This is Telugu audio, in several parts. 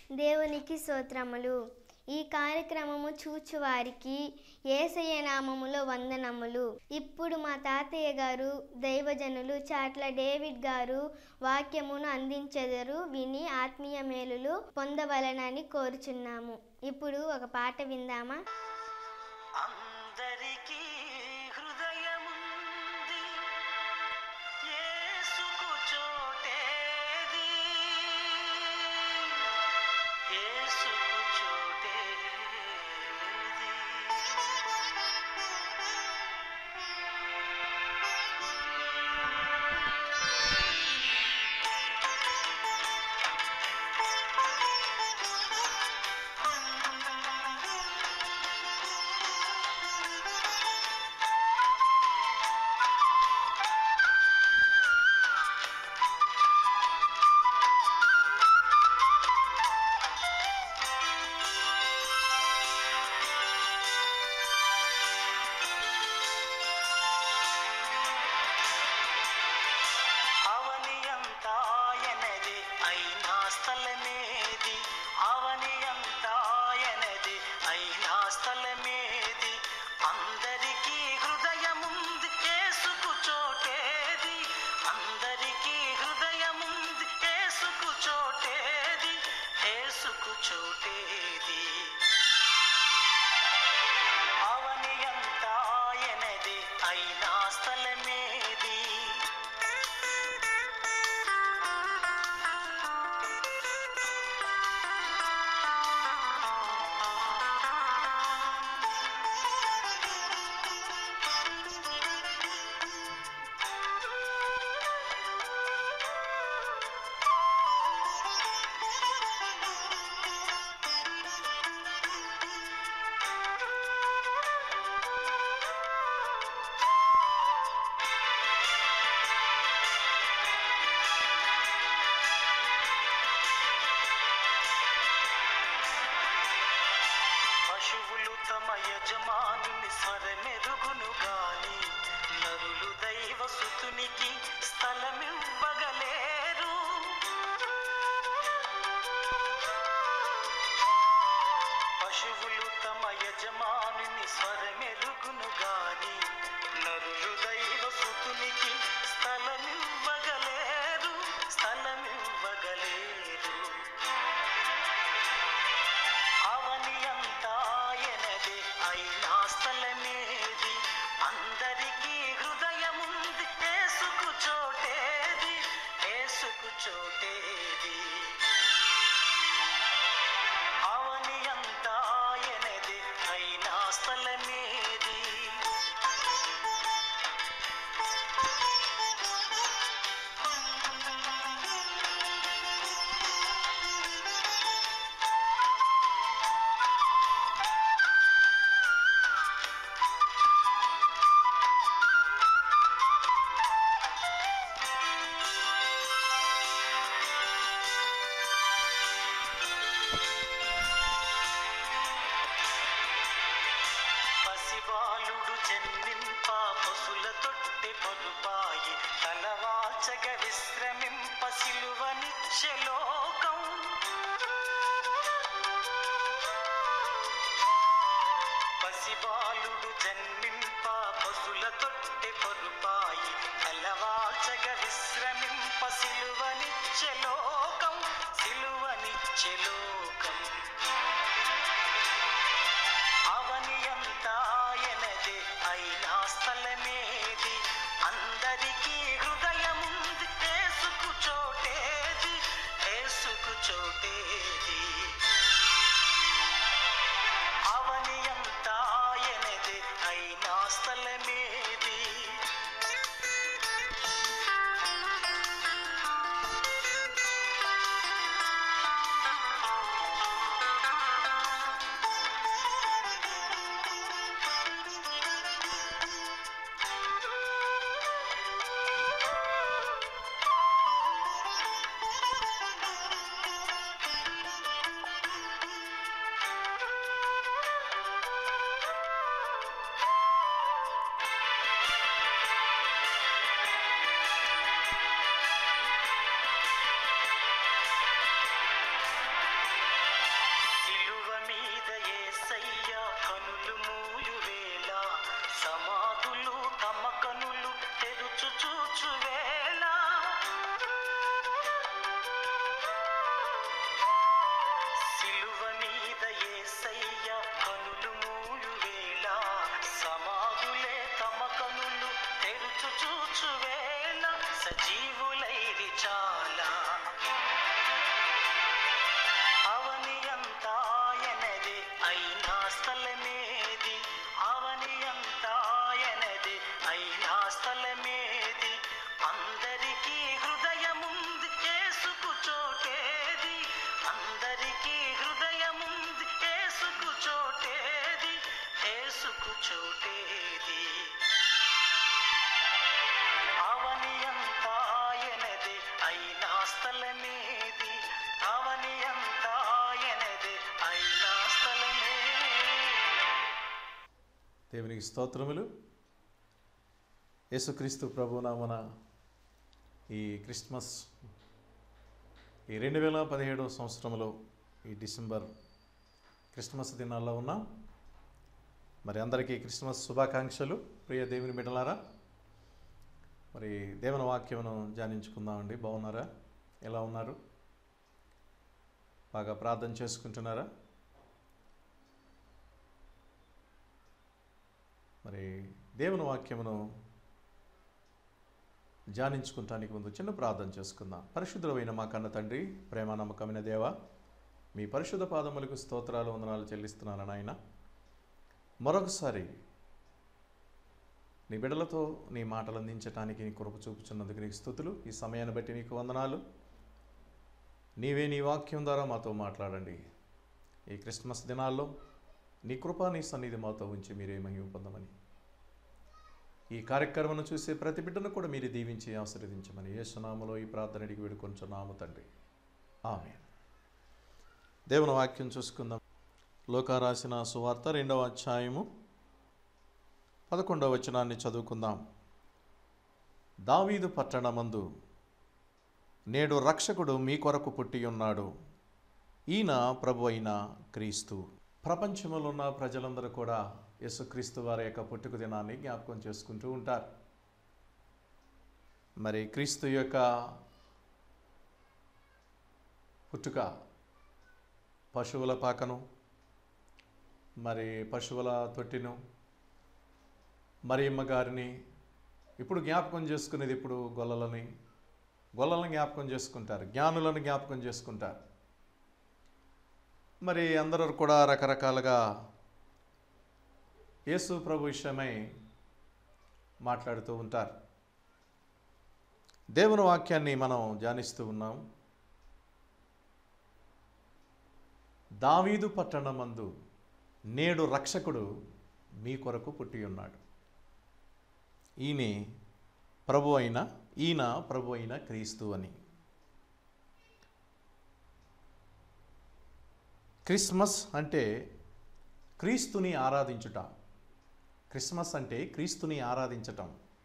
దేవునికి స్తోత్రములు. ఈ కార్యక్రమము చూచువారికి యేసయ్య నామములో వందనములు. ఇప్పుడు మా తాతయ్య గారు దైవజనులు చాట్ల డేవిడ్ గారు వాక్యమును అందించెదరు. విని ఆత్మీయ మేలులు పొందవలనని కోరుచున్నాము. ఇప్పుడు ఒక పాట విందామా? అందరికీ హృదయముంది, యేసుకు చోటేది, యేసుకు చోటేది. పశువులు తమ యజమానుని స్వరమెరుగును గాని నరులు దైవ సుతునికి స్థలమివ్వగలేరు. పశువులు తమ యజమానుని స్వరమెరుగును గాని నరులు దైవ సుతునికి స్థలమివ్వగలేరు, స్థలమివ్వగలేరు. అవని అంతా ఎనదే అయినా స్థలమేది, అందరికీ హృదయముంది, యేసుకు చోటేది, యేసుకు చోటేది. అవని అంతా ఎనదే అయినా స్థలమేది. పసిబాలుడు జన్మింప పశుల తొట్టె పరుపాయి, తలవాచగ విశ్రమింప సిలువనిచ్చే లోకం. పసిబాలుడు జన్మింప పశుల తొట్టె పరుపాయి, తలవాచగ విశ్రమింప సిలువనిచ్చే లోకం, సిలువనిచ్చే లోకం. అవని అంతా ఎనదే అయినా స్థలమేది, అందరికీ హృదయముంది, యేసుకు చోటేది, యేసుకు చోటేది. అవని అంతా ఎనదే అయినా స్థలమేది. అందరికీ హృదయముంది, యేసుకు చోటేది, యేసుకు చోటేది. అవని అంతా ఆయనదే, అయినా స్థలమేది, అవని అంతా ఆయనదే, అయినా స్థలమేది. దేవునికి స్తోత్రములు. యేసుక్రీస్తు ప్రభునామన ఈ క్రిస్మస్ ఈ 2017 సంవత్సరంలో ఈ డిసెంబర్ క్రిస్మస్ దినాల్లో ఉన్నాం. మరి అందరికీ క్రిస్మస్ శుభాకాంక్షలు. ప్రియ దేవుని బిడ్డలారా, మరి దేవుని వాక్యమును ధ్యానించుకుందామండి. బాగున్నారా? ఎలా ఉన్నారు? బాగా ప్రార్థన చేసుకుంటున్నారా? మరి దేవుని వాక్యమును ధ్యానించుకుంటానికి ముందు చిన్న ప్రార్థన చేసుకుందాం. పరిశుద్ధమైన మా కన్న తండ్రి, ప్రేమ నమ్మకమైన దేవ, మీ పరిశుద్ధ పాదములకు స్తోత్రాలు వందనాలు చెల్లిస్తున్నాను నాయన. మరొకసారి నీ బిడ్డలతో నీ మాటలు అందించడానికి నీ కృప చూపుచున్నందుకు నీకు స్తుతులు. ఈ సమయాన్ని బట్టి నీకు వందనాలు. నీవే నీ వాక్యం ద్వారా మాతో మాట్లాడండి. ఈ క్రిస్మస్ దినాల్లో నీ కృప నీ సన్నిధి మాతో ఉంచి మీరే మహిమ పొందమని, ఈ కార్యక్రమం చూసే ప్రతి బిడ్డను కూడా మీరు దీవించి ఆశీర్వదించమని యేసునామములో ఈ ప్రార్థన అడిగి వేడుకొంచున్నాము తండ్రి. ఆమేన్. దేవుని వాక్యం చూసుకుందాం. లూకా రాసిన సువార్త 2వ అధ్యాయము 11వ వచనాన్ని చదువుకుందాం. దావీదు పట్టణమందు నేడు రక్షకుడు మీ కొరకు పుట్టి ఉన్నాడు, ఈయన ప్రభు అయిన క్రీస్తు. ప్రపంచంలో ఉన్న ప్రజలందరూ కూడా యేసుక్రీస్తు వారి యొక్క పుట్టుక దినాన్ని జ్ఞాపకం చేసుకుంటూ ఉంటారు. మరి క్రీస్తు యొక్క పుట్టుక పశువుల పాకను, మరి పశువుల తొట్టిను, మరియమ్మ గారిని ఇప్పుడు జ్ఞాపకం చేసుకునేది ఇప్పుడు గొల్లలను జ్ఞాపకం చేసుకుంటారు, జ్ఞానులను జ్ఞాపకం చేసుకుంటారు. మరి అందరూ కూడా రకరకాలుగా యేసు ప్రభు విషయమై మాట్లాడుతూ ఉంటారు. దేవుని వాక్యాన్ని మనం ధ్యానిస్తూ ఉన్నాం. దావీదు పట్టణమందు నేడు రక్షకుడు మీ కొరకు పుట్టి ఉన్నాడు, ఈయన ప్రభు అయిన క్రీస్తు అని. క్రిస్మస్ అంటే క్రీస్తుని ఆరాధించుట. క్రిస్మస్ అంటే క్రీస్తుని ఆరాధించటం.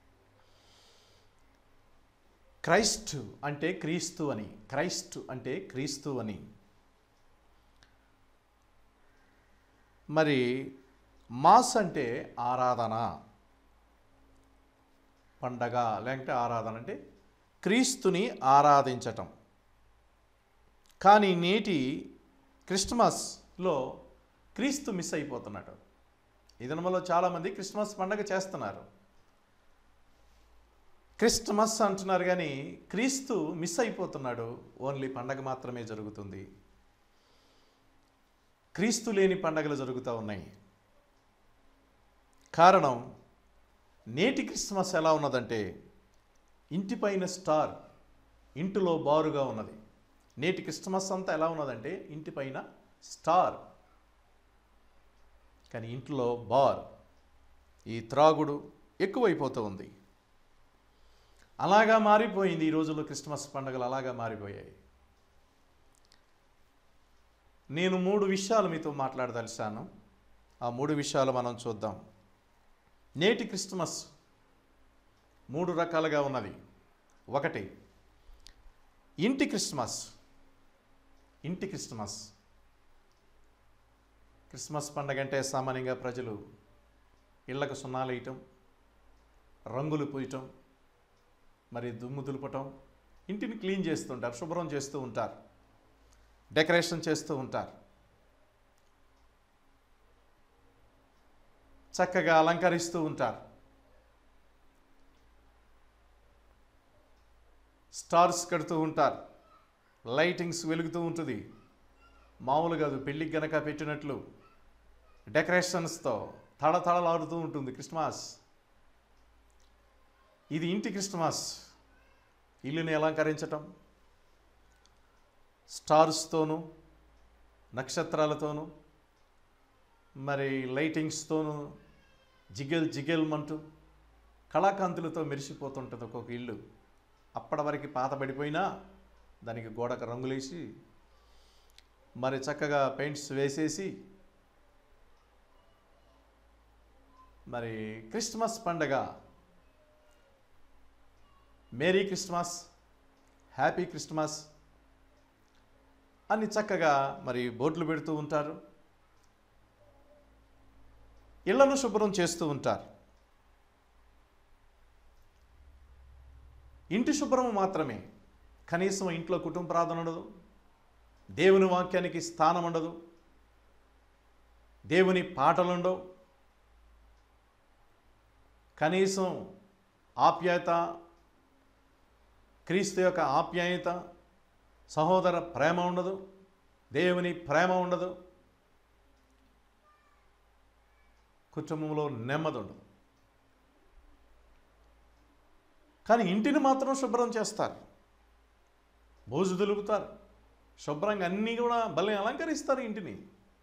క్రైస్ట్ అంటే క్రీస్తు అని, క్రైస్ట్ అంటే క్రీస్తు అని. మరి మాస్ అంటే ఆరాధన, పండగ లేకపోతే ఆరాధన అంటే క్రీస్తుని ఆరాధించటం. కానీ నేటి క్రిస్మస్లో క్రీస్తు మిస్ అయిపోతున్నాడు. ఈ దినములో చాలామంది క్రిస్మస్ పండగ చేస్తున్నారు, క్రిస్మస్ అంటున్నారు, కానీ క్రీస్తు మిస్ అయిపోతున్నాడు. ఓన్లీ పండగ మాత్రమే జరుగుతుంది, క్రీస్తు లేని పండగలు జరుగుతూ ఉన్నాయి. కారణం, నేటి క్రిస్మస్ ఎలా ఉన్నదంటే ఇంటిపైన స్టార్, ఇంటిలో బారుగా ఉన్నది. నేటి క్రిస్మస్ అంతా ఎలా ఉన్నదంటే ఇంటిపైన స్టార్, కానీ ఇంట్లో బార్, ఈ త్రాగుడు ఎక్కువైపోతూ ఉంది. అలాగా మారిపోయింది ఈ రోజుల్లో. క్రిస్మస్ పండుగలు అలాగా మారిపోయాయి. నేను 3 విషయాలు మీతో మాట్లాడదలిచాను. ఆ 3 విషయాలు మనం చూద్దాం. నేటి క్రిస్మస్ 3 రకాలుగా ఉన్నది. 1, ఇంటి క్రిస్మస్. ఇంటి క్రిస్మస్. క్రిస్మస్ పండగ అంటే సామాన్యంగా ప్రజలు ఇళ్లకు సున్నాలు వేయటం, రంగులు పూయటం, మరి దుమ్ము దులపటం, ఇంటిని క్లీన్ చేస్తుంటారు, శుభ్రం చేస్తూ ఉంటారు, డెకరేషన్ చేస్తూ ఉంటారు, చక్కగా అలంకరిస్తూ ఉంటారు. స్టార్స్ కడుతూ ఉంటారు, లైటింగ్స్ వెలుగుతూ ఉంటుంది. మామూలు కాదు, పెళ్ళికి గనక పెట్టినట్లు డెకరేషన్స్తో తళతళలాడుతూ ఉంటుంది క్రిస్మస్. ఇది ఇంటి క్రిస్మస్. ఇల్లుని అలంకరించటం, స్టార్స్తోనూ నక్షత్రాలతోనూ మరి లైటింగ్స్తోనూ జిగెల్ జిగెల్మంటూ కళాకాంతులతో మెరిసిపోతుంటుంది ఒక్కొక్క ఇల్లు. అప్పటి వరకు పాతబడిపోయినా దానికి గోడకు రంగులేసి మరి చక్కగా పెయింట్స్ వేసేసి మరి క్రిస్మస్ పండగ, మేరీ క్రిస్మస్, హ్యాపీ క్రిస్మస్ అని చక్కగా మరి బోర్డులు పెడుతూ ఉంటారు. ఇళ్లను శుభ్రం చేస్తూ ఉంటారు. ఇంటి శుభ్రం మాత్రమే, కనీసం ఇంట్లో కుటుంబ ప్రార్థన ఉండదు, దేవుని వాక్యానికి స్థానం ఉండదు, దేవుని పాటలు ఉండవు, కనీసం ఆప్యాయత, క్రీస్తు యొక్క ఆప్యాయత, సహోదర ప్రేమ ఉండదు, దేవుని ప్రేమ ఉండదు, కుటుంబంలో నెమ్మది ఉండదు. కానీ ఇంటిని మాత్రం శుభ్రం చేస్తారు, బోజు దులుపుతారు, శుభ్రంగా అన్నీ కూడా భలే అలంకరిస్తారు ఇంటిని.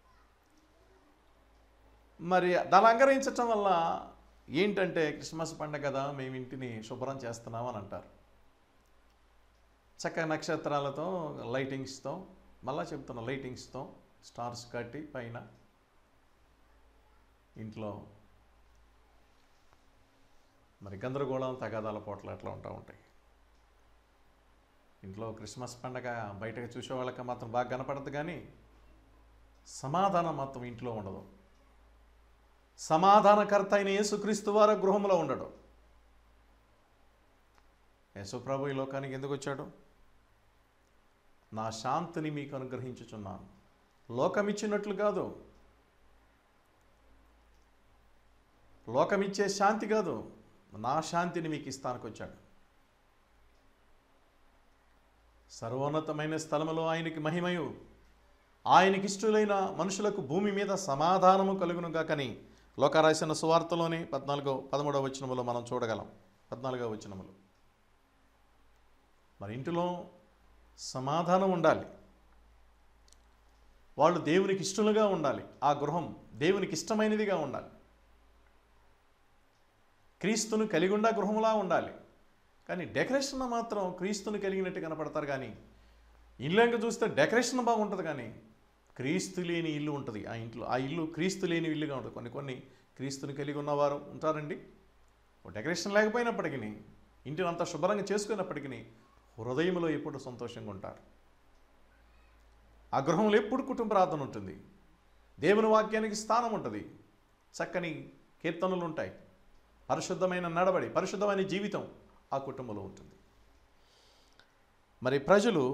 మరి దాన్ని అలంకరించటం వల్ల ఏంటంటే క్రిస్మస్ పండుగ కదా, మేము ఇంటిని శుభ్రం చేస్తున్నామని అంటారు. చక్కగా నక్షత్రాలతో, లైటింగ్స్తో, మళ్ళా చెప్తున్న లైటింగ్స్తో స్టార్స్ కట్టి పైన ఇంట్లో మరి గందరగోళం, తగాదాల పోట్లాట్లు ఉంటూ ఉంటాయి. ఇంట్లో క్రిస్మస్ పండగ బయటకు చూసే వాళ్ళకి మాత్రం బాగా కనపడదు, కానీ సమాధానం మాత్రం ఇంట్లో ఉండదు. సమాధానకర్త అయిన యేసుక్రీస్తు వారు గృహంలో ఉండడు. యేసు ప్రభు ఈ లోకానికి ఎందుకు వచ్చాడు? నా శాంతిని మీకు అనుగ్రహించుచున్నాను, లోకమిచ్చినట్లు కాదు, లోకమిచ్చే శాంతి కాదు, నా శాంతిని మీకు ఇస్తానికి వచ్చాడు. సర్వోన్నతమైన స్థలములో ఆయనకి మహిమయు, ఆయనకి ఇష్టలైన మనుషులకు భూమి మీద సమాధానము కలుగునుగాకని లోకరాసిన సువార్తలోని 13వ వచనములో మనం చూడగలం. 14వ వచనములు. మరి ఇంటిలో సమాధానం ఉండాలి, వాళ్ళు దేవునికి ఇష్టలుగా ఉండాలి, ఆ గృహం దేవునికి ఇష్టమైనదిగా ఉండాలి, క్రీస్తును కలిగి ఉండా గృహంలా ఉండాలి. కానీ డెకరేషన్ మాత్రం క్రీస్తుని కలిగినట్టు కనపడతారు, కానీ ఇల్లు ఇంకా చూస్తే డెకరేషన్ బాగుంటుంది, కానీ క్రీస్తు లేని ఇల్లు ఉంటుంది ఆ ఇంట్లో. ఆ ఇల్లు క్రీస్తు లేని ఇల్లుగా ఉంటుంది. కొన్ని క్రీస్తుని కలిగి ఉన్నవారు ఉంటారండి, డెకరేషన్ లేకపోయినప్పటికీ, ఇంటిని అంతా శుభ్రంగా చేసుకున్నప్పటికీ హృదయంలో ఎప్పుడు సంతోషంగా ఉంటారు. ఆ గృహంలో ఎప్పుడు కుటుంబ ప్రార్థన ఉంటుంది, దేవుని వాక్యానికి స్థానం ఉంటుంది, చక్కని కీర్తనలు ఉంటాయి, పరిశుద్ధమైన నడవడి, పరిశుద్ధమైన జీవితం ఆ కుటుంబంలో ఉంటుంది. మరి ప్రజలు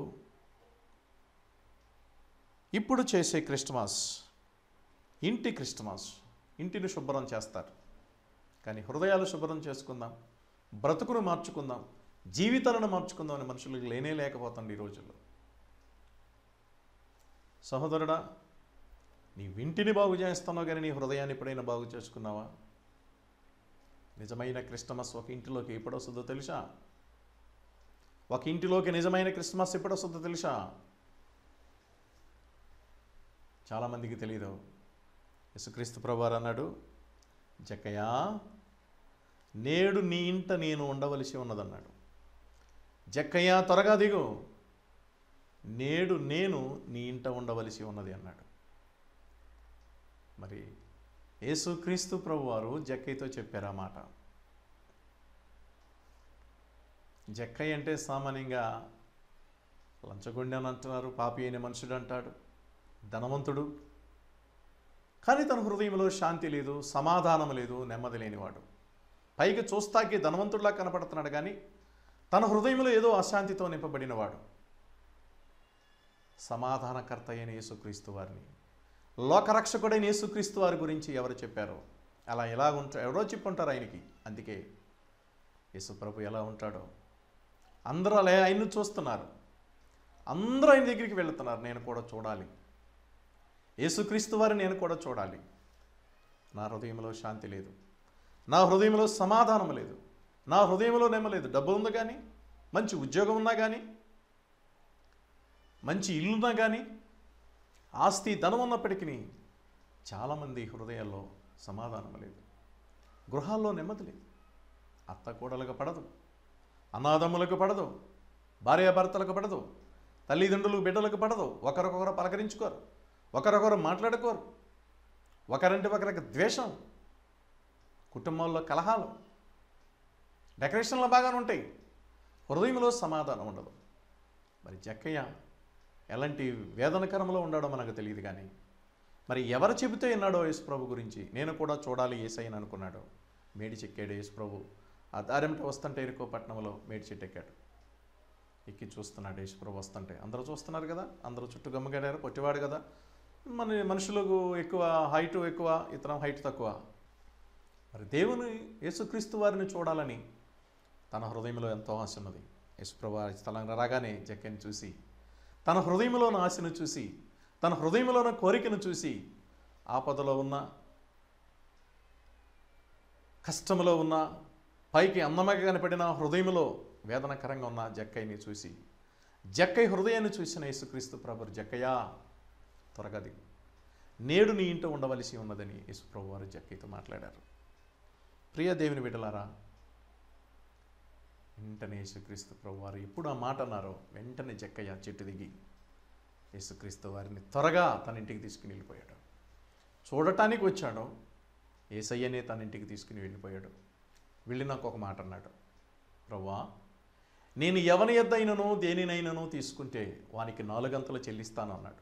ఇప్పుడు చేసే క్రిస్మస్ ఇంటి క్రిస్మస్, ఇంటిని శుభ్రం చేస్తారు. కానీ హృదయాలు శుభ్రం చేసుకుందాం, బ్రతుకును మార్చుకుందాం, జీవితాలను మార్చుకుందాం అని మనుషులకు లేనే లేకపోతుంది ఈ రోజుల్లో. సహోదరుడా, నీ ఇంటిని బాగు చేస్తున్నావు, కానీ నీ హృదయాన్ని ఎప్పుడైనా బాగు చేసుకున్నావా? నిజమైన క్రిస్మస్ ఒక ఇంటిలోకి ఎప్పుడు వస్తుందో తెలుసా? ఒక ఇంటిలోకి నిజమైన క్రిస్మస్ ఎప్పుడు వస్తుందో తెలుసా? చాలామందికి తెలియదు. యేసుక్రీస్తు ప్రభువారు అన్నాడు, జక్కయ్య నేడు నీ ఇంట నేను ఉండవలసి ఉన్నదన్నాడు. జక్కయ్య త్వరగా దిగు, నేడు నేను నీ ఇంట ఉండవలసి ఉన్నది అన్నాడు. మరి యేసుక్రీస్తు ప్రభువారు జక్కయ్యతో చెప్పారు ఆ మాట. జక్కయ్య అంటే సామాన్యంగా లంచగొండి అని అంటున్నారు, పాపి అయిన మనుషుడు అంటాడు, ధనవంతుడు, కానీ తన హృదయంలో శాంతి లేదు, సమాధానం లేదు, నెమ్మది లేనివాడు. పైకి చూస్తాకి ధనవంతుడిలా కనపడుతున్నాడు, కానీ తన హృదయంలో ఏదో అశాంతితో నింపబడినవాడు. సమాధానకర్త అయిన యేసుక్రీస్తు వారిని, లోకరక్షకుడైన యేసుక్రీస్తు వారి గురించి ఎవరు చెప్పారో అలా ఎలా ఉంటారు, ఎవరో చెప్పుంటారు ఆయనకి. అందుకే యేసు ప్రభు ఎలా ఉంటాడో అందరూ అలా ఆయన్ను చూస్తున్నారు, అందరూ ఆయన దగ్గరికి వెళుతున్నారు. నేను కూడా చూడాలి, యేసుక్రీస్తు వారిని నేను కూడా చూడాలి. నా హృదయంలో శాంతి లేదు, నా హృదయంలో సమాధానం లేదు, నా హృదయంలో నెమ్మలేదు. డబ్బు ఉందా కానీ, మంచి ఉద్యోగం ఉన్నా కానీ, మంచి ఇల్లున్నా కానీ, ఆస్తి ధనం ఉన్నప్పటికీ చాలామంది హృదయాల్లో సమాధానం లేదు, గృహాల్లో నెమ్మది లేదు. అత్త కోడలకు పడదు, అన్నాదమ్ములకు పడదు, భార్యాభర్తలకు పడదు, తల్లిదండ్రులు బిడ్డలకు పడదు. ఒకరికొకరు పలకరించుకోరు, ఒకరొకరు మాట్లాడుకోరు, ఒకరంటే ఒకరికి ద్వేషం, కుటుంబాల్లో కలహాలు, డెకరేషన్లు బాగానే ఉంటాయి, హృదయంలో సమాధానం ఉండదు. మరి జక్కయ్య ఎలాంటి వేదనకరంలో ఉన్నాడో మనకు తెలియదు. కానీ మరి ఎవరు చెబితే విన్నాడో యేసుప్రభు గురించి, నేను కూడా చూడాలి యేసయ్యని అనుకున్నాడు. మేడి చెక్కాడు యేసుప్రభు. ఆ దారిమిట వస్తుంటే ఎరుకో పట్టణంలో మేడి చెట్టు ఎక్కాడు. ఎక్కి చూస్తున్నాడు యేసుప్రభు వస్తుంటే. అందరూ చూస్తున్నారు కదా, అందరూ చుట్టూ గమ్మగడారు. పొట్టివాడు కదా, మనుషులకు ఎక్కువ హైటు ఎక్కువ, ఇతరం హైట్ తక్కువ. మరి దేవుని యేసుక్రీస్తు వారిని చూడాలని తన హృదయంలో ఎంతో ఆశ ఉన్నది. యేసుప్రభు స్థలంగా రాగానే జక్కయ్యని చూసి, తన హృదయంలోని ఆశను చూసి, తన హృదయంలోని కోరికను చూసి, ఆపదలో ఉన్న, కష్టంలో ఉన్న, పైకి అందమగా కనపడిన హృదయంలో వేదనకరంగా ఉన్న జక్కయ్యని చూసి, జక్కయ్య హృదయాన్ని చూసిన యేసుక్రీస్తు ప్రభు, జక్కయ్య త్వరగా దిగు, నేడు నీ ఇంట ఉండవలసి ఉన్నదని యేసుప్రభు వారు జక్కయ్యతో మాట్లాడారు. ప్రియ దేవుని బిడ్డలారా, వెంటనే యేసుక్రీస్తు ప్రభు వారు ఎప్పుడు ఆ మాట అన్నారో వెంటనే జక్కయ్య చెట్టు దిగి యేసుక్రీస్తు వారిని త్వరగా తన ఇంటికి తీసుకుని వెళ్ళిపోయాడు. చూడటానికి వచ్చాడు, యేసయ్యనే తన ఇంటికి తీసుకుని వెళ్ళిపోయాడు. వెళ్ళి నాకు ఒక మాట అన్నాడు, ప్రభువా, నేను ఎవని యొద్దైనను దేనినైనను తీసుకుంటే వానికి 4 గంతలు చెల్లిస్తాను అన్నాడు.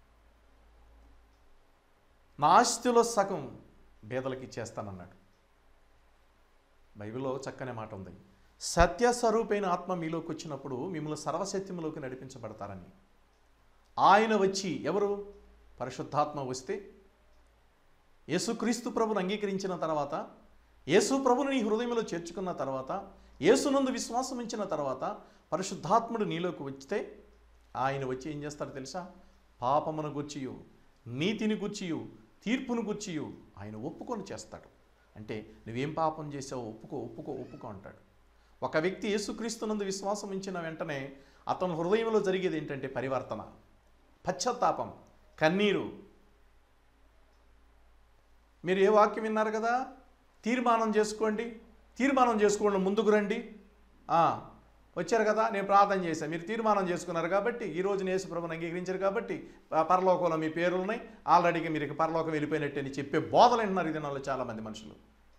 నా ఆస్తిలో సగం పేదలకు ఇచ్చేస్తానన్నాడు. బైబిల్లో చక్కనే మాట ఉంది, సత్యస్వరూపైన ఆత్మ మీలోకి వచ్చినప్పుడు మిమ్మల్ని సర్వసత్యంలోకి నడిపించబడతారని. ఆయన వచ్చి, ఎవరు? పరిశుద్ధాత్మ వస్తే, యేసుక్రీస్తు ప్రభుని అంగీకరించిన తర్వాత, యేసు ప్రభుని నీ హృదయంలో చేర్చుకున్న తర్వాత, యేసునందు విశ్వాసం ఉంచిన తర్వాత, పరిశుద్ధాత్ముడు నీలోకి వస్తే ఆయన వచ్చి ఏం చేస్తాడు తెలుసా? పాపమును గూర్చియు, నీతిని గూర్చియు, తీర్పును గూర్చియు ఆయన ఒప్పుకొని చేస్తాడు. అంటే నువ్వేం పాపం చేసావో ఒప్పుకో ఒప్పుకో ఒప్పుకో అంటాడు. ఒక వ్యక్తి యేసుక్రీస్తునందు విశ్వాసం ఉంచిన వెంటనే అతని హృదయంలో జరిగేది ఏంటంటే పరివర్తన, పశ్చాత్తాపం, కన్నీరు. మీరు ఏ వాక్యం విన్నారు కదా, తీర్మానం చేసుకోండి, తీర్మానం చేసుకోండి, ముందుకు రండి. వచ్చారు కదా, నేను ప్రార్థన చేశాను, మీరు తీర్మానం చేసుకున్నారు కాబట్టి, ఈరోజు యేసు ప్రభువుని అంగీకరించారు కాబట్టి పరలోకంలో మీ పేర్లు ఉన్నాయి, ఆల్రెడీగా మీరు పరలోకం వెళ్ళిపోయినట్టు అని చెప్పే బోధలు వింటున్నారు ఈ దినాల్లో చాలామంది మనుషులు.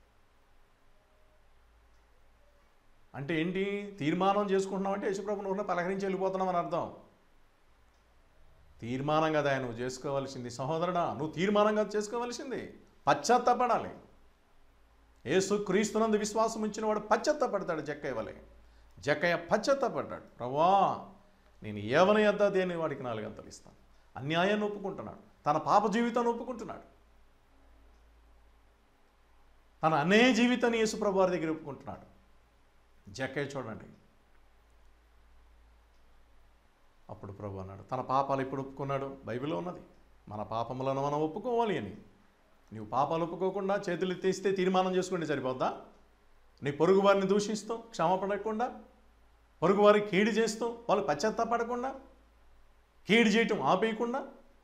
అంటే ఏంటి? తీర్మానం చేసుకుంటున్నామంటే యేసుప్రభుని ఊరిని పలకరించి వెళ్ళిపోతున్నామని అర్థం. తీర్మానం కదా నువ్వు చేసుకోవాల్సింది సహోదరుడా, నువ్వు తీర్మానంగా చేసుకోవాల్సింది. పశ్చాత్తాపడాలి. యేసుక్రీస్తునందు విశ్వాసం ఉంచిన వాడు పశ్చాత్తాపడతాడు. జక్కయ్య వలె జక్కయ్య పశ్చాత్తాపడ్డాడు. ప్రభువా, నేను ఎవని యొద్ద దేని వాడికి 4 గంతలు ఇస్తాను. అన్యాయాన్ని ఒప్పుకుంటున్నాడు, తన పాప జీవితాన్ని ఒప్పుకుంటున్నాడు, తన అనే జీవితాన్ని యేసు ప్రభు వారి దగ్గర ఒప్పుకుంటున్నాడు. జక్కయ్య చూడండి, అప్పుడు ప్రభు అన్నాడు, తన పాపాలు ఎప్పుడు ఒప్పుకున్నాడు? బైబిల్లో ఉన్నది, మన పాపములను మనం ఒప్పుకోవాలి అని. నువ్వు పాపాలు ఒప్పుకోకుండా చేతులు తీస్తే తీర్మానం చేసుకుంటే సరిపోద్దా? నీ పొరుగు వారిని దూషిస్తూ, క్షమపడకుండా, పొరుగు వారికి కీడు చేస్తూ, వాళ్ళు పశ్చాత్తాపడకుండా, కీడు చేయటం ఆపేయకుండా,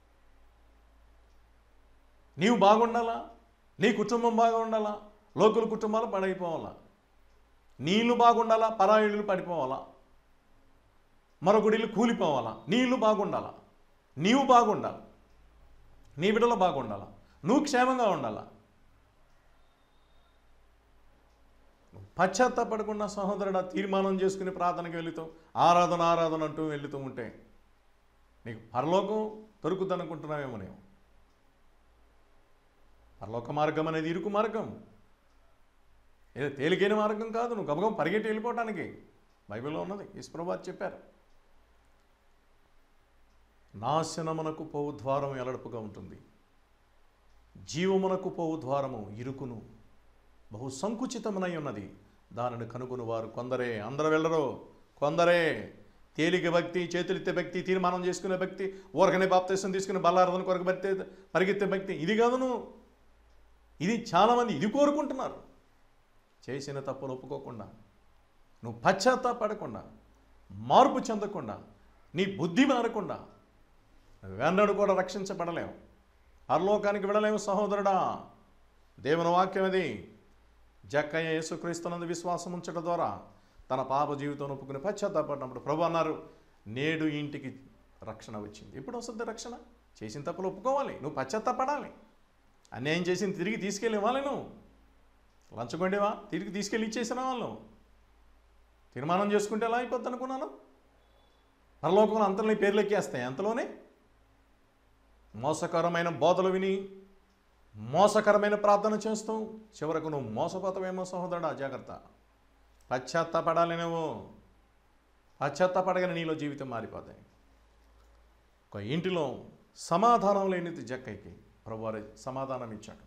నీవు బాగుండాలా, నీ కుటుంబం బాగుండాలా, లోకల్ కుటుంబాలు పడైపోవాలా, నీళ్ళు బాగుండాలా, పరాయిళ్ళు పడిపోవాలా, మరొకడిళ్ళు కూలిపోవాలా, నీళ్ళు బాగుండాలా, నీవు బాగుండాలి, నీ బిడ్డలు బాగుండాలా, నువ్వు క్షేమంగా ఉండాలా. పశ్చాత్తాపడకుండా సహోదరుడా తీర్మానం చేసుకుని ప్రార్థనకి వెళుతూ ఆరాధన ఆరాధన అంటూ వెళుతూ ఉంటే నీకు పరలోకం దొరుకుతుందనుకుంటున్నావేమో. నేను పరలోక మార్గం అనేది ఇరుకు మార్గం, ఏదో తేలికైన మార్గం కాదు. నువ్వు గబగబ పరిగెట్టి వెళ్ళిపోవటానికి బైబిల్లో ఉన్నది. యేసుప్రభువు చెప్పారు, నాశనమునకు పోవు ద్వారం ఎలడుపుగా ఉంటుంది, జీవమునకు పోవు ద్వారము ఇరుకును బహు సంకుచితమునై ఉన్నది, దానిని కనుగొని వారు కొందరే. అందరూ వెళ్ళరు, కొందరే. తేలిక భక్తి, చేతులెత్తే భక్తి, తీర్మానం చేసుకునే భక్తి, ఊరకనే బాప్తిసం తీసుకుని బల్లారదని కొరకు పరిగెత్తే భక్తి, ఇది కాదును. ఇది చాలామంది ఇది కోరుకుంటున్నారు. చేసిన తప్పులు ఒప్పుకోకుండా, నువ్వు పశ్చాత్తాపడకుండా, మార్పు చెందకుండా, నీ బుద్ధి మారకుండా నువ్వెన్నడూ కూడా రక్షించబడలేవు, పరలోకానికి వెళ్ళలేము సహోదరుడా. దేవుని వాక్యం అది. జక్కయ్య యేసుక్రీస్తునందు విశ్వాసం ఉంచడం ద్వారా తన పాప జీవితం ఒప్పుకుని పశ్చాత్తాపడినప్పుడు ప్రభు అన్నారు, నేడు ఇంటికి రక్షణ వచ్చింది. ఎప్పుడు వస్తుంది రక్షణ? చేసిన తప్పులు ఒప్పుకోవాలి, నువ్వు పశ్చాత్తాపడాలి. అన్యాయం చేసింది తిరిగి తీసుకెళ్ళి ఇవ్వాలి. నువ్వు లంచగొండేవా, తిరిగి తీసుకెళ్ళి ఇచ్చేసిన వాళ్ళు తీర్మానం చేసుకుంటే ఎలా అయిపోద్ది అనుకున్నాను? పరలోకంలో అంతలో పేర్లు ఎక్కేస్తాయి. అంతలోనే మోసకరమైన బోధలు విని మోసకరమైన ప్రార్థన చేస్తూ చివరకు నువ్వు మోసపోతావేమో సహోదరుడా, జాగ్రత్త. పశ్చాత్తాపడాలి. నువ్వు పశ్చాత్తాపడగానే నీలో జీవితం మారిపోతాయి. ఒక ఇంటిలో సమాధానం లేనిది జక్కయ్యకి ప్రభువారు సమాధానం ఇచ్చాడు.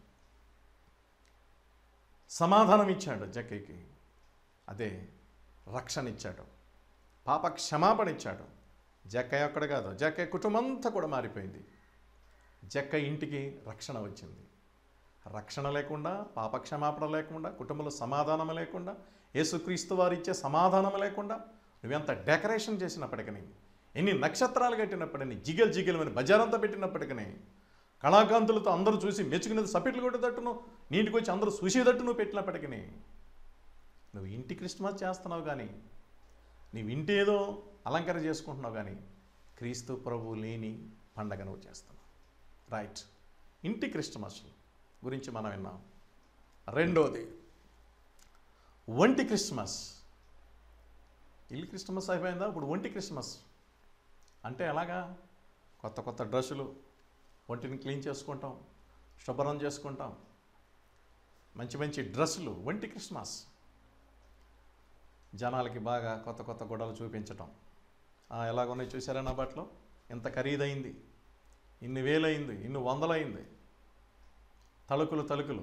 సమాధానం ఇచ్చాడు జక్కయ్యకి. అదే రక్షణ ఇచ్చాడు, పాప క్షమాపణ ఇచ్చాడు. జక్కయ్య ఒక్కడే కాదు, జక్కయ్య కుటుంబం అంతా కూడా మారిపోయింది. జక్కయ్య ఇంటికి రక్షణ వచ్చింది. రక్షణ లేకుండా, పాప క్షమాపణ లేకుండా, కుటుంబంలో సమాధానం లేకుండా, యేసుక్రీస్తు వారు ఇచ్చే సమాధానం లేకుండా, నువ్వెంత డెకరేషన్ చేసినప్పటికీ, ఎన్ని నక్షత్రాలు కట్టినప్పటికీ, జిగల్ జిగలమని బజారంతా పెట్టినప్పటికీ, కళాకాంతులతో అందరూ చూసి మెచ్చుకునేది సపెట్లు కొట్టేటట్టును, నీటికి వచ్చి అందరూ చూసేటట్టు నువ్వు పెట్టినప్పటికీ, నువ్వు ఇంటి క్రిస్మస్ చేస్తున్నావు కానీ, నీవు ఇంటి ఏదో అలంకరణ చేసుకుంటున్నావు కానీ, క్రీస్తు ప్రభువు లేని పండగ నువ్వు చేస్తున్నావు. రైట్. ఇంటి క్రిస్మస్ గురించి మనం విన్నాం. రెండోది ఒంటి క్రిస్మస్. ఇల్లు క్రిస్మస్ అయిపోయిందా, ఇప్పుడు ఒంటి క్రిస్మస్ అంటే ఎలాగా? కొత్త కొత్త డ్రెస్సులు, ఒంటిని క్లీన్ చేసుకుంటాం, శుభ్రం చేసుకుంటాం, మంచి మంచి డ్రెస్సులు. ఒంటి క్రిస్మస్. జనాలకి బాగా కొత్త కొత్త గుడ్డలు చూపించటం. ఎలాగున్నాయి చూసారా నా బట్టలు? ఎంత ఖరీదైంది, ఇన్ని వేలైంది, ఇన్ని వందలైంది. తలుకులు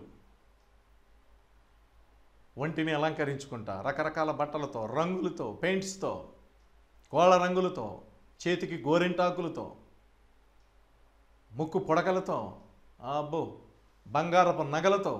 ఒంటిని అలంకరించుకుంటా రకరకాల బట్టలతో, రంగులతో, పెయింట్స్తో, కోళ్ళ రంగులతో, చేతికి గోరింటాకులతో, ముక్కు పొడకలతో, అబ్బో బంగారపు నగలతో,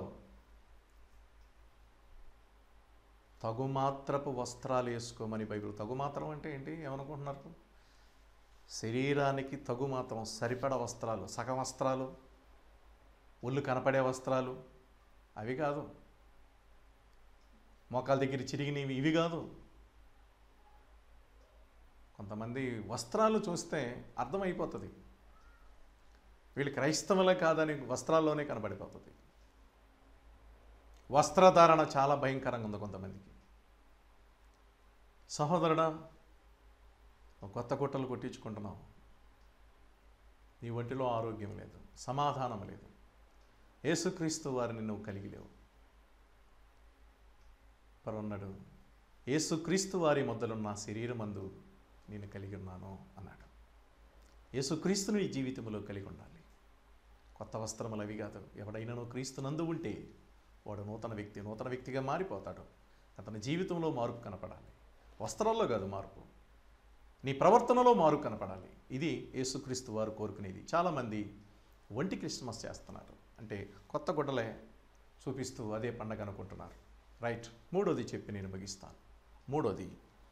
తగుమాత్రపు వస్త్రాలు వేసుకోమని బైబిల్. తగుమాత్రం అంటే ఏంటి ఏమనుకుంటున్నారు? శరీరానికి తగుమాత్రం, సరిపడ వస్త్రాలు, సగం వస్త్రాలు, ఒళ్ళు కనపడే వస్త్రాలు అవి కాదు. మోకాల దగ్గర చిరిగినవి ఇవి కాదు. కొంతమంది వస్త్రాలు చూస్తే అర్థమైపోతుంది వీళ్ళు క్రైస్తవులే కాదని, వస్త్రాల్లోనే కనబడిపోతుంది. వస్త్రధారణ చాలా భయంకరంగా ఉంది కొంతమందికి. సహోదరుడా, కొత్త గుట్టలు కొట్టించుకుంటున్నావు, నీ ఒంటిలో ఆరోగ్యం లేదు, సమాధానం లేదు, యేసుక్రీస్తు వారిని నువ్వు కలిగి లేవు. పరన్నాడు, యేసుక్రీస్తు వారి మొదలున్న శరీరమందు నేను కలిగి ఉన్నాను అన్నాడు. యేసుక్రీస్తును ఈ జీవితంలో కలిగి ఉండాలి. కొత్త వస్త్రములు అవి కాదు. ఎవడైనా క్రీస్తునందు ఉంటే వాడు నూతన వ్యక్తిగా మారిపోతాడు. అతని జీవితంలో మార్పు కనపడాలి. వస్త్రాల్లో కాదు మార్పు, నీ ప్రవర్తనలో మార్పు కనపడాలి. ఇది యేసుక్రీస్తు వారు కోరుకునేది. చాలామంది ఒంటి క్రిస్మస్ చేస్తున్నారు, అంటే కొత్త గుడ్డలే చూపిస్తూ అదే పండగ అనుకుంటున్నారు. రైట్. మూడోది చెప్పి నేను ముగిస్తాను. మూడోది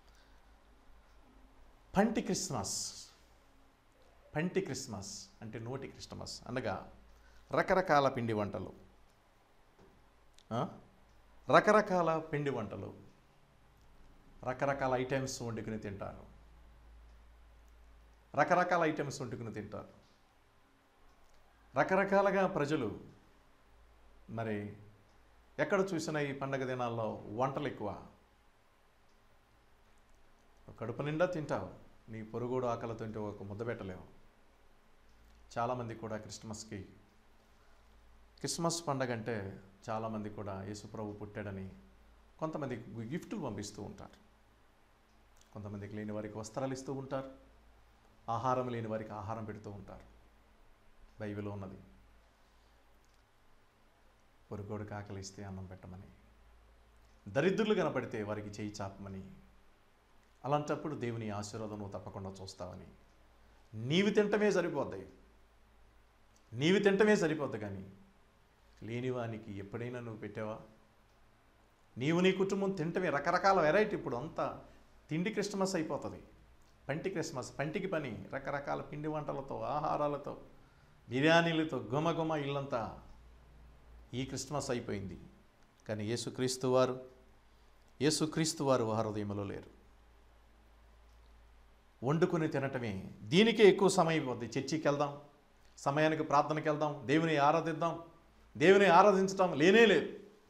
పంటి క్రిస్మస్. పంటి క్రిస్మస్ అంటే నోటి క్రిస్మస్ అనగా రకరకాల పిండి వంటలు, రకరకాల పిండి వంటలు, రకరకాల ఐటమ్స్ వండుకుని తింటారు. రకరకాల ఐటమ్స్ వండుకుని తింటారు. రకరకాలుగా ప్రజలు మరి ఎక్కడ చూసినా ఈ పండగ దినాల్లో వంటలు ఎక్కువ. కడుపు నిండా తింటావు, నీ పొరుగుడు ఆకలి తింటే ఒక ముద్ద పెట్టలేవు. చాలామంది కూడా క్రిస్మస్ పండగ అంటే చాలామంది కూడా యేసుప్రభు పుట్టాడని కొంతమంది గిఫ్టులు పంపిస్తూ ఉంటారు. కొంతమందికి లేని వారికి వస్త్రాలు ఇస్తూ ఉంటారు. ఆహారం లేని వారికి ఆహారం పెడుతూ ఉంటారు. బైబిల్లో ఉన్నది, పొరుగోడికి ఆకలిస్తే అన్నం పెట్టమని, దరిద్రులు కనపడితే వారికి చేయి చాపమని, అలాంటప్పుడు దేవుని ఆశీర్వాదం నువ్వు తప్పకుండా చూస్తావని. నీవు తింటమే సరిపోద్ది కానీ లేనివానికి ఎప్పుడైనా నువ్వు పెట్టావా? నీవు నీ కుటుంబం తింటమే రకరకాల వెరైటీ. ఇప్పుడు అంతా తిండి క్రిస్మస్ అయిపోతుంది. పంటి క్రిస్మస్, పంటికి పని, రకరకాల పిండి వంటలతో, ఆహారాలతో, బిర్యానీలతో గుమగుమ ఇల్లంతా ఈ క్రిస్మస్ అయిపోయింది. కానీ యేసుక్రీస్తు వారు ఆ హృదయంలో లేరు. వండుకుని తినటమే దీనికే ఎక్కువ సమయం అయిపోద్ది. చర్చికి వెళ్దాం, సమయానికి ప్రార్థనకి వెళ్దాం, దేవుని ఆరాధిద్దాం, దేవుని ఆరాధించటం లేనే లేదు.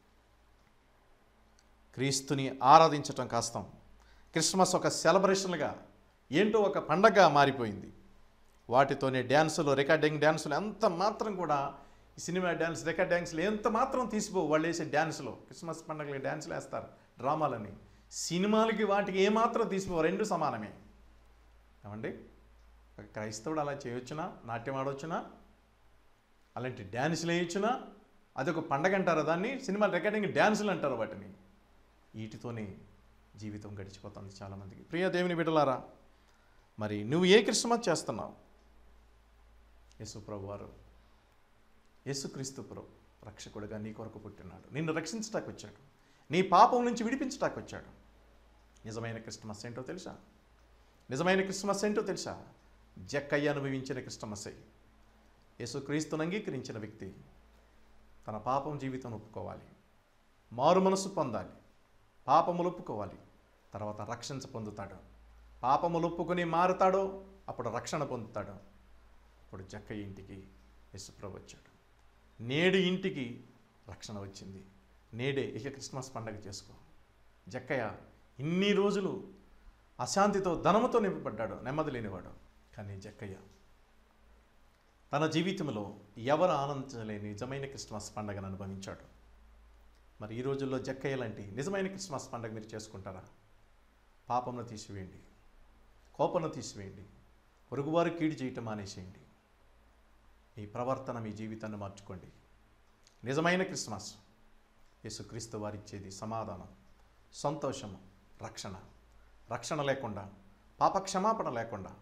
క్రీస్తుని ఆరాధించటం కాస్తాం. క్రిస్మస్ ఒక సెలబ్రేషన్గా, ఏంటో ఒక పండగగా మారిపోయింది. వాటితోనే డ్యాన్సులు, రికార్డింగ్ డ్యాన్సులు ఎంత మాత్రం కూడా, సినిమా డ్యాన్స్, రికార్డ్ డ్యాన్సులు ఎంత మాత్రం తీసిపోవు. వాళ్ళు వేసే డ్యాన్సులు, క్రిస్మస్ పండుగలకి డ్యాన్సులు వేస్తారు, డ్రామాలని. సినిమాలకి వాటికి ఏమాత్రం తీసిపోవు, రెండు సమానమే. ఏమండి, ఒక క్రైస్తవుడు అలా చేయొచ్చునా? నాట్యం ఆడవచ్చునా? అలాంటి డ్యాన్సులు వేయొచ్చునా? అదొక పండగ అంటారు దాన్ని? సినిమా రికార్డింగ్ డ్యాన్సులు అంటారు వాటిని. వీటితోనే జీవితం గడిచిపోతుంది చాలామందికి. ప్రియ దేవుని బిడ్డలారా, మరి నువ్వు ఏ క్రిస్మస్ చేస్తున్నావు? యేసుప్రభు వారు, యేసుక్రీస్తు ప్రభు రక్షకుడిగా నీ కొరకు పుట్టినాడు, నిన్ను రక్షించటానికి వచ్చాడు, నీ పాపం నుంచి విడిపించటానికి వచ్చాడు. నిజమైన క్రిస్మస్ ఏంటో తెలుసా? నిజమైన క్రిస్మస్ ఏంటో తెలుసా? జక్కయ్య అనుభవించిన క్రిస్మస్సే. యేసుక్రీస్తును అంగీకరించిన వ్యక్తి తన పాపం జీవితం ఒప్పుకోవాలి, మారు మనసు పొందాలి, పాపములు ఒప్పుకోవాలి, తర్వాత రక్షణ పొందుతాడు. పాపములు ఒప్పుకొని మారుతాడో అప్పుడు రక్షణ పొందుతాడు. అప్పుడు జక్కయ్య ఇంటికి యేసుప్రభు వచ్చాడు. నేడు ఇంటికి రక్షణ వచ్చింది. నేడే ఇక క్రిస్మస్ పండగ చేసుకో. జక్కయ్య ఇన్ని రోజులు అశాంతితో, ధనముతో నింపబడ్డాడు, నెమ్మది లేనివాడు. కానీ జక్కయ్య తన జీవితంలో ఎవరు ఆనందించలేని నిజమైన క్రిస్మస్ పండుగను అనుభవించాడు. మరి ఈ రోజుల్లో జక్కయ్య లాంటి నిజమైన క్రిస్మస్ పండుగ మీరు చేసుకుంటారా? పాపమును తీసివేయండి, కోపమును తీసివేయండి, పొరుగువారు కీడు చేయటం మానేసేయండి. మీ ప్రవర్తన, మీ జీవితాన్ని మార్చుకోండి. నిజమైన క్రిస్మస్ యేసుక్రీస్తు వారిచ్చేది సమాధానం, సంతోషము, రక్షణ. రక్షణ లేకుండా, పాప క్షమాపణ లేకుండా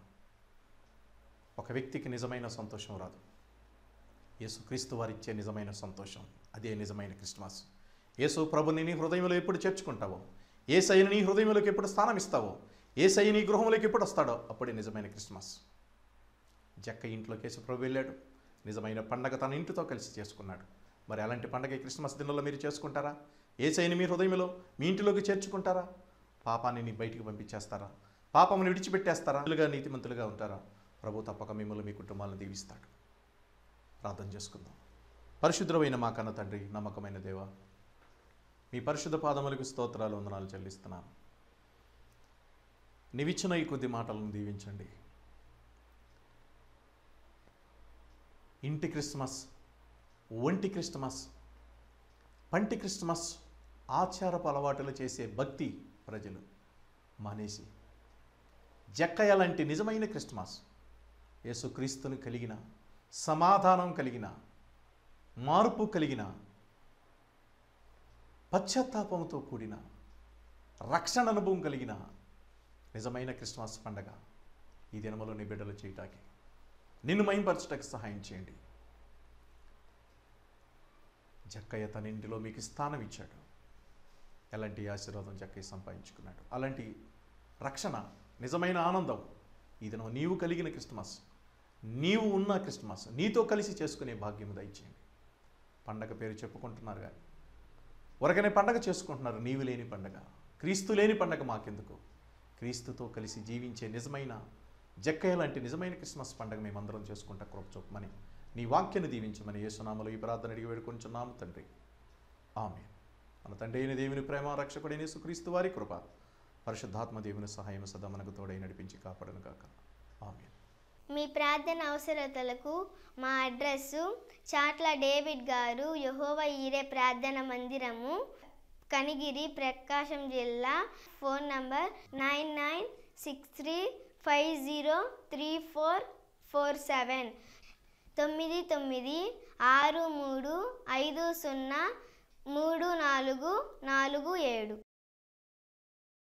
ఒక వ్యక్తికి నిజమైన సంతోషం రాదు. యేసుక్రీస్తు వారిచ్చే నిజమైన సంతోషం, అదే నిజమైన క్రిస్మస్. యేసు ప్రభుని నీ హృదయంలో ఎప్పుడు చేర్చుకుంటావో, యేసయ్యను నీ హృదయంలోకి ఎప్పుడు స్థానం ఇస్తావో, యేసయ్య నీ గృహంలోకి ఎప్పుడు వస్తాడో అప్పుడే నిజమైన క్రిస్మస్. జక్క ఇంట్లోకి యేసు ప్రభు వెళ్ళాడు, నిజమైన పండగ తన ఇంటితో కలిసి చేసుకున్నాడు. మరి అలాంటి పండగ క్రిస్మస్ దినంలో మీరు చేసుకుంటారా? యేసయ్యని మీ హృదయంలో, మీ ఇంటిలోకి చేర్చుకుంటారా? పాపాన్ని నీ బయటికి పంపించేస్తారా? పాపమును విడిచిపెట్టేస్తారా? నీతిమంతులుగా ఉంటారా? ప్రభు తప్పక మిమ్మల్ని, మీ కుటుంబాలను దీవిస్తాడు. ప్రార్థన చేసుకుందాం. పరిశుద్ధమైన మా కన్న తండ్రి, నమ్మకమైన దేవ, మీ పరిశుద్ధ పాదములకు స్తోత్రాలు, వందనాలు చెల్లిస్తున్నాను. నీవిచ్చిన ఈ కొద్ది మాటలను దీవించండి. ఇంటి క్రిస్మస్, ఒంటి క్రిస్మస్, పంటి క్రిస్మస్ ఆచారపు అలవాటులు చేసే భక్తి ప్రజలు మానేసి జక్కయ్య లాంటి నిజమైన క్రిస్మస్, యేసుక్రీస్తుని కలిగిన, సమాధానం కలిగిన, మార్పు కలిగిన, పశ్చాత్తాపంతో కూడిన, రక్షణ అనుభవం కలిగిన నిజమైన క్రిస్మస్ పండగ ఈ దినములో నీ బిడ్డలు చేయటానికి, నిన్ను మహింపరచటానికి సహాయం చేయండి. జక్కయ్య తన ఇంటిలో మీకు స్థానం ఇచ్చాడు. ఎలాంటి ఆశీర్వాదం జక్కయ్య సంపాదించుకున్నాడు. అలాంటి రక్షణ, నిజమైన ఆనందం ఈ దినం నీవు కలిగిన క్రిస్మస్, నీవు ఉన్న క్రిస్మస్, నీతో కలిసి చేసుకునే భాగ్యం దయచేయండి. పండగ పేరు చెప్పుకుంటున్నారు కానీ ఒరగనే పండగ చేసుకుంటున్నారు. నీవు లేని పండగ, క్రీస్తు లేని పండగ మాకెందుకు? క్రీస్తుతో కలిసి జీవించే నిజమైన జక్కయ్య లాంటి నిజమైన క్రిస్మస్ పండగ మేమందరం చేసుకుంటా కృప చూపమని, నీ వాక్యాన్ని దీవించమని యేసునామములో ఈ ప్రార్థన అడిగి వేడుకొంచున్నాము తండ్రి, ఆమేన్. మన తండ్రి అయిన దేవుని ప్రేమ, రక్షకుడైన యేసుక్రీస్తు వారి కృప, పరిశుద్ధాత్మ దేవుని సహాయం సదా మనకు తోడై నడిపించి కాపాడును గాక, ఆమేన్. మీ ప్రార్థన అవసరతలకు మా అడ్రస్సు చాట్ల డేవిడ్ గారు, యెహోవా ఈరే ప్రార్థన మందిరము, కనిగిరి, ప్రకాశం జిల్లా. Phone number 9963503447 9963503447.